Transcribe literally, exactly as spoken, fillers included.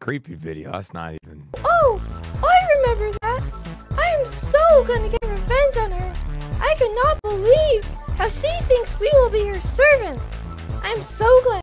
creepy video. That's not even... Oh, I remember that. I am so gonna get revenge on her. I cannot believe how she thinks we will be her servants. I am so glad